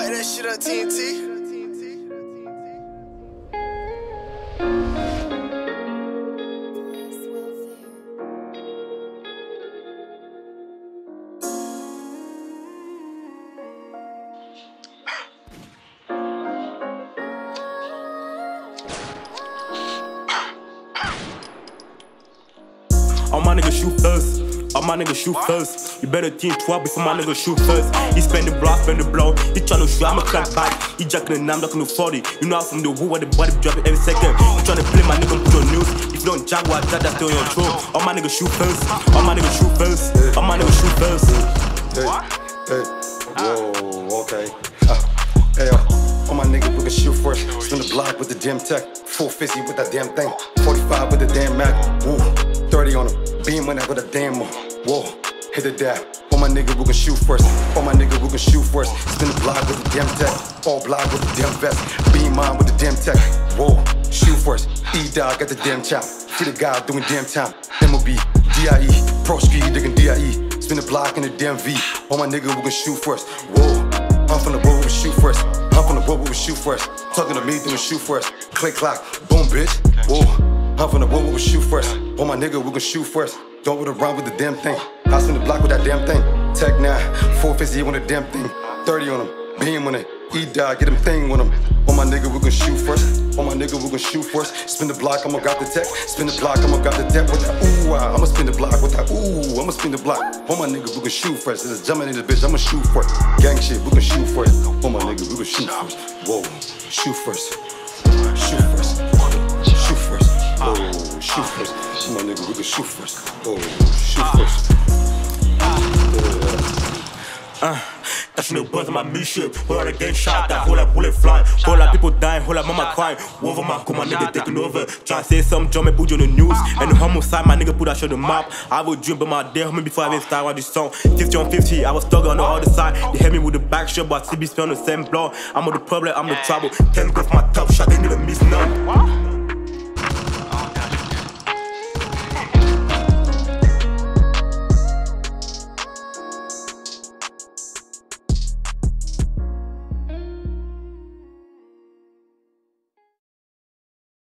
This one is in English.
Hey, that shit up, TNT. All my niggas shoot first. All my niggas shoot first. You better think twice before my niggas shoot first. He spend the block, spend the blow. He tryna shoot, I'ma crack back. He jacking the nine, knocking the 40. You know I'm from the wood where the body drop it every second. You tryna play my nigga, put on news. If you don't jaguar, that's still your troll. All my niggas shoot first. All my niggas shoot first. All my niggas shoot first. Hey, whoa, okay. Hey, all my niggas we can shoot first. Spin the block with the damn tech. 450 with that damn thing. 45 with the damn Mac. Woo, 30 on him. Beam when I got a damn one. Whoa, hit the dab. All my niggas we can shoot first. All my niggas we can shoot first. Spin the block with the damn tech. All block with the damn vest. Beam mine with the damn tech. Whoa, shoot first. Edot got the damn chop. Free the guy doing damn time. MOB, DIE, Pro Ski digging DIE. Spin the block in the damn V. All my niggas we can shoot first. Whoa, I'm from the road we shoot first. I'm from the road we shoot first. Talking to me doing shoot first. Click clock, boom bitch. Whoa, I'm from the road we shoot first. All my niggas we can shoot first. Don't with around with the damn thing. I spin the block with that damn thing. Tech 9, 450 on the damn thing. 30 on him, beam on it. Edot, get him thing on him. All my niggas we can shoot first. All my niggas we can shoot first. Spin the block, I'ma grab the tech. Spin the block, I'ma grab the tech with that ooh. I'ma spin the block with that ooh. I'ma spin the block. All my niggas we can shoot first. There's a jumping in this bitch, I'ma shoot first. Gang shit, we can shoot first. All my niggas we can shoot first. Whoa, shoot first. Shoot first. Shoot first. Whoa, shoot first. All my niggas we can shoot first. Whoa, shoot first. Catching the buzz on my mission. Whole lot of getting shot, that whole lot bullet flying. Whole lot people dying, whole lot mama crying. Over my cool, my nigga taking over. Tryna say something, JumpMan put you on the news. And the homicide, my nigga put that shit on the map. I would dream, but my day homie before I even start on this song. 50 on 50, I was stuck on the other side. They hit me with the back shot, but CB spell on the same blow. I'm on the problem, I'm the trouble. 10 go for my top shot, they never miss none.